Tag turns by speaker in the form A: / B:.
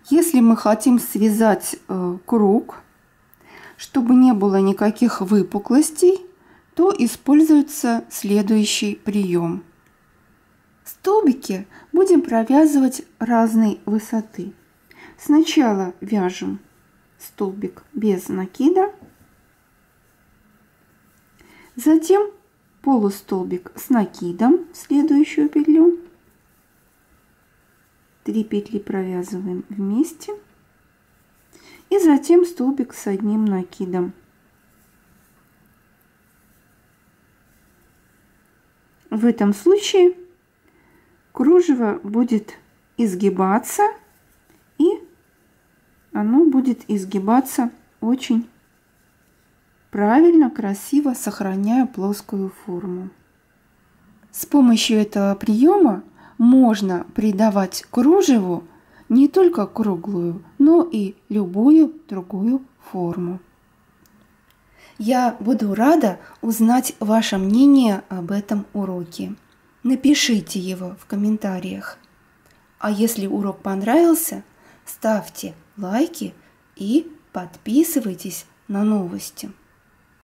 A: Если мы хотим связать круг, чтобы не было никаких выпуклостей, то используется следующий прием. Столбики будем провязывать разной высоты. Сначала вяжем столбик без накида, затем полустолбик с накидом в следующую петлю. 3 петли провязываем вместе. И затем столбик с одним накидом. В этом случае кружево будет изгибаться, и оно будет изгибаться очень правильно, красиво, сохраняя плоскую форму. С помощью этого приема можно придавать кружеву не только круглую, но и любую другую форму. Я буду рада узнать ваше мнение об этом уроке. Напишите его в комментариях. А если урок понравился, ставьте лайки и подписывайтесь на новости.